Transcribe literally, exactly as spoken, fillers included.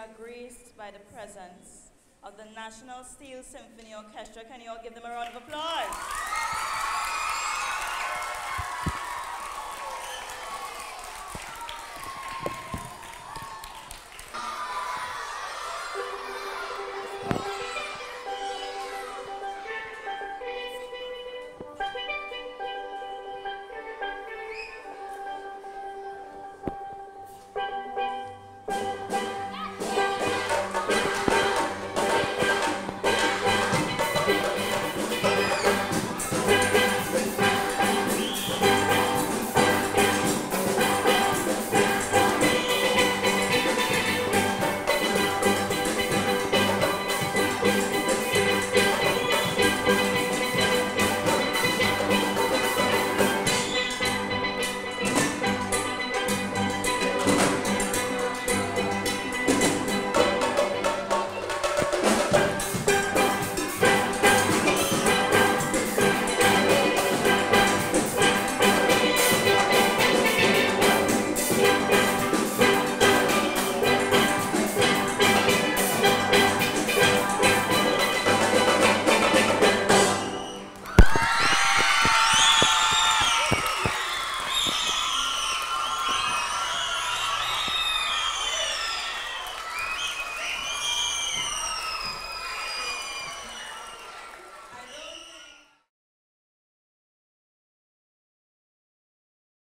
are graced by the presence of the National Steel Symphony Orchestra. Can you all give them a round of applause?